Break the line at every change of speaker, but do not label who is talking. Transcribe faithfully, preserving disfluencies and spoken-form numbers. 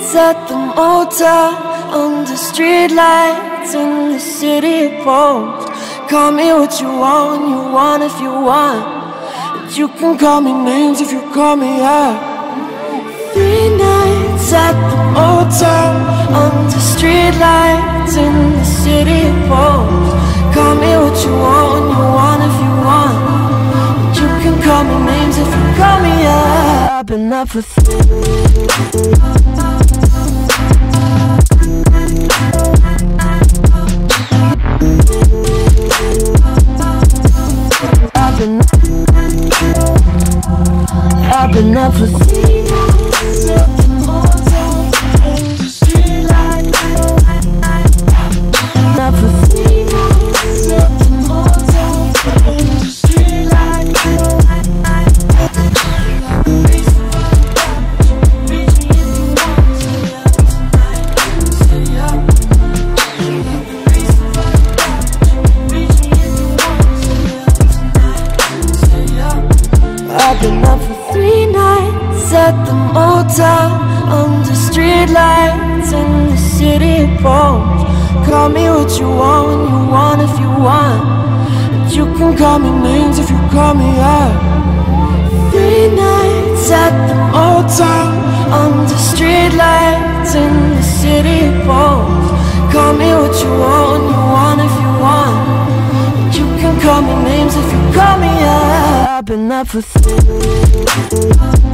nights at the motel, under street lights in the city poles. Call me what you want when you want, if you want. But you can call me names if you call me out. Three nights at the motel, under street lights in the city poles. Call me what you want when you want, if you want. But you can call me names if you call me out. I've been up for I've been I've been up for three nights at the motel, under street lights. Up for three nights at the motel, under street lights. I've been up for three nights at the motel, under street lights in the city poles. Call me what you want when you want, if you want. But you can call me names if you call me out. Three nights at the motel, under street lights in the city poles. Call me what you want when you want, if you want. But you can call me names if you call me out. I've been up for